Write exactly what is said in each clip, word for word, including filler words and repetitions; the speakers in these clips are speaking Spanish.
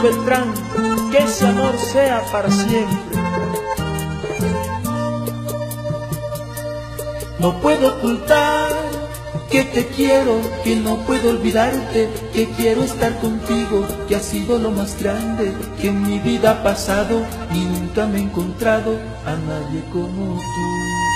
Beltrán, que ese amor sea para siempre. No puedo ocultar que te quiero, que no puedo olvidarte, que quiero estar contigo, que ha sido lo más grande que en mi vida ha pasado, y nunca me he encontrado a nadie como tú.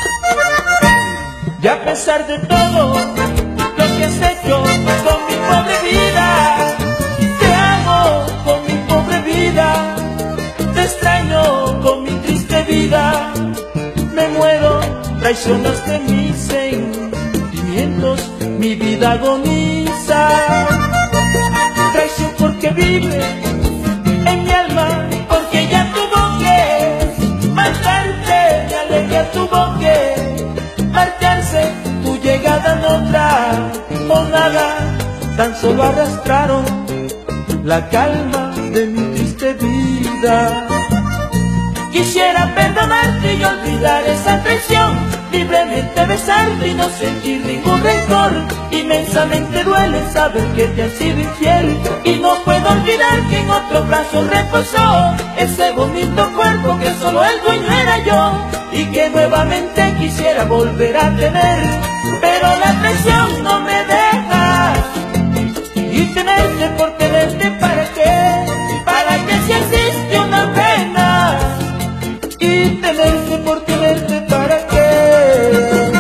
Y a pesar de todo lo que has hecho con mi pobre vida, te amo con mi pobre vida, te extraño con mi triste vida, me muero, traicionaste mis sentimientos, mi vida agoniza. Traición porque vive en mi alma, porque ya tuvo que matarte, me alegra tuvo que marcharse, tu llegada no trajo nada, tan solo arrastraron la calma de mi triste vida. Quisiera perdonarte y olvidar esa traición, libremente besarte y no sentir ningún rencor. Inmensamente duele saber que te has sido infiel, y no puedo olvidar que en otros brazos reposó ese bonito cuerpo que solo el dueño era yo, y que nuevamente quisiera volver a tener, pero la traición no me deja. Y tenerte por tenerte, ¿para qué? ¿Para qué si existe una pena? Y tenerte por tenerte, ¿para qué?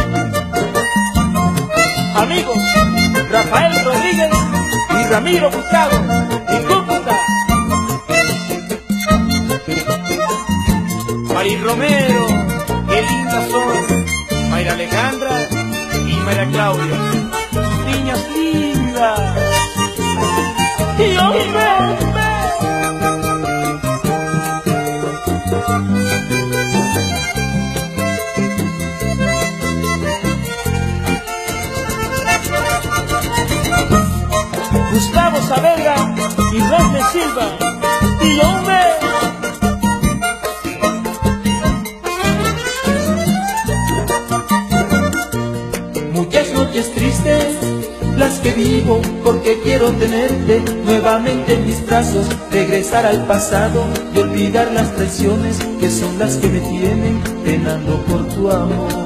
Amigos, Rafael Rodríguez y Ramiro Gustavo y Cúcuta. Mari Romero, qué lindas son Mayra Alejandra y Mayra Claudia, niñas lindas. Y hombre, Gustavo Saavedra y Rosme Silva, y hombre. Muchas noches tristes las que vivo, porque quiero tenerte nuevamente en mis brazos, regresar al pasado y olvidar las traiciones que son las que me tienen penando por tu amor.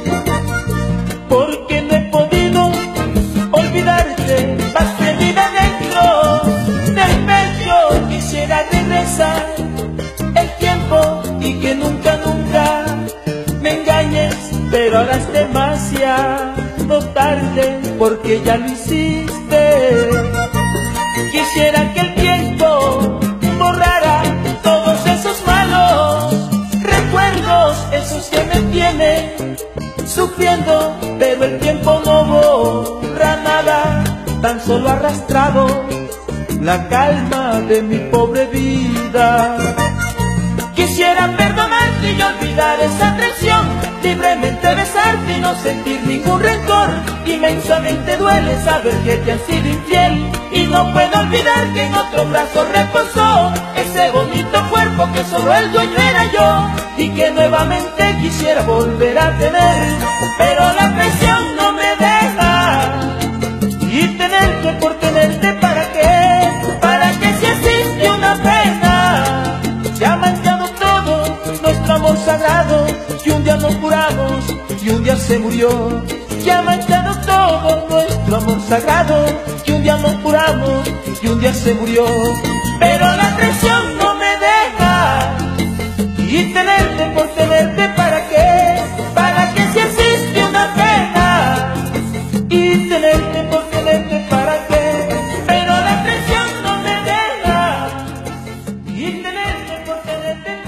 Porque no he podido olvidarte, pasé vida dentro del pecho, quisiera regresar el tiempo y que nunca, nunca me engañes, pero ahora es demasiado tarde, porque ya lo hiciste. Quisiera que el tiempo borrara todos esos malos recuerdos, esos que me tienen sufriendo, pero el tiempo no borra nada, tan solo arrastrado la calma de mi pobre vida. Quisiera perdonarte y olvidar esa traición, libremente besarte y no sentir ningún rencor. Inmensamente duele saber que te has sido infiel, y no puedo olvidar que en otro brazo reposó ese bonito cuerpo que solo el dueño era yo, y que nuevamente quisiera volver a tener, pero la traición no me deja. Y tenerte por tenerte, ¿para qué? ¿Para qué si existe una pena? Se ha manchado todo nuestro amor sagrado, que un día nos juramos y un día se murió. Se ha manchado todo nuestro amor sagrado, que un día nos juramos y un día se murió. Pero la traición no me deja. Y tenerte por tenerte, ¿para qué? ¿Para qué si existe una pena? Y tenerte por tenerte, ¿para qué? Pero la traición no me deja. Y tenerte por tenerte.